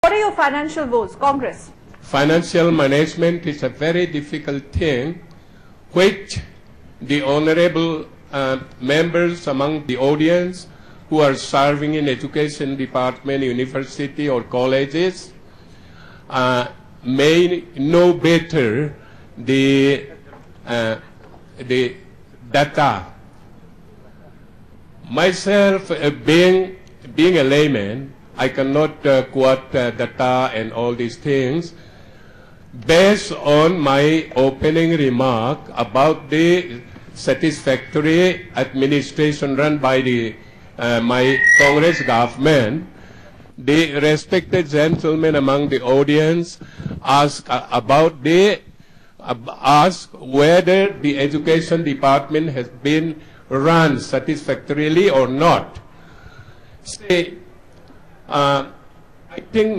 What are your financial woes, Congress? Financial management is a very difficult thing, which the honorable members among the audience who are serving in education department, university or colleges may know better the data. Myself, being a layman, I cannot quote data and all these things. Based on my opening remark about the satisfactory administration run by the my Congress government, the respected gentleman among the audience asked ask whether the education department has been run satisfactorily or not. Say, I think